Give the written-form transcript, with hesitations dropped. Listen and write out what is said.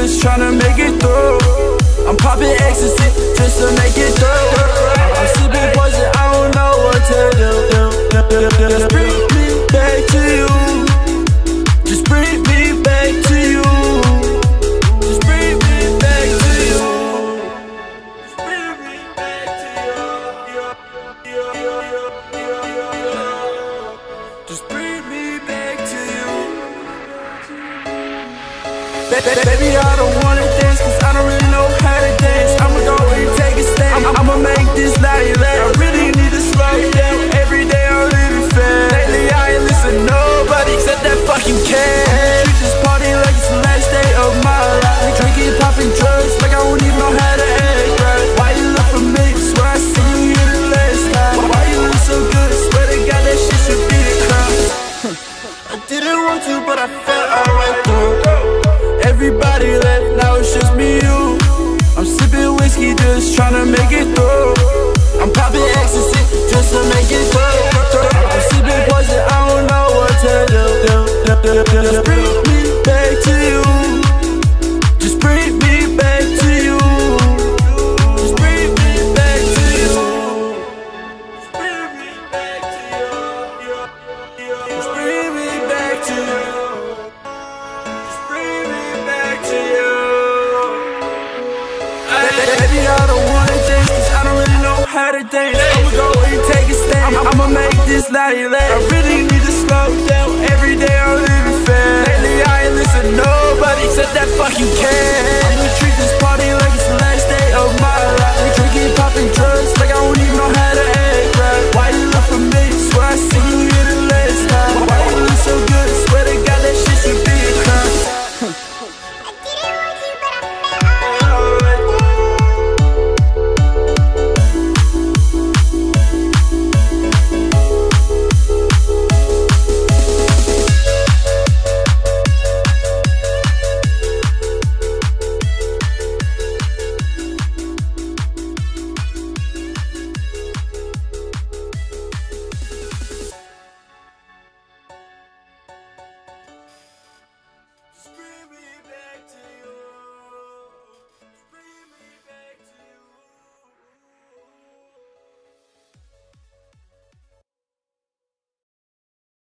just tryna make it through. I'm popping ecstasy just to make it through. I'm sipping poison, I don't know what to do. Just bring me back to you. Just bring me back to you. Just bring me back to you. Just bring me back to you. Just bring me back to you. Baby, I don't wanna dance, cause I don't really know how to dance. I'ma go and take a stand, I'ma make this lady laugh. I really need to slow down, every day I'm living fast. Lately I ain't listen to nobody except that fucking cat. Treat this party like it's the last day of my life. Drinking, popping drugs like I don't even know how to act right. Why you look for me? Swear I seen you here the last time. Why you look so good? Swear to God that shit should be the crime. I didn't want to, but I felt alright though. Everybody left, now it's just me and you. I'm sipping whiskey, just tryna make it through. I'm popping ecstasy, just to make it through. I'm sipping poison, I don't know what to do. Just bring me back to you. Just bring me back to you. Just bring me back to you. Just bring me back to you. Just bring me back to you. Baby, I don't wanna dance, cause I don't really know how to dance. I'ma go and take a stand, I'ma make this lady laugh. I really need to slow down, every day I live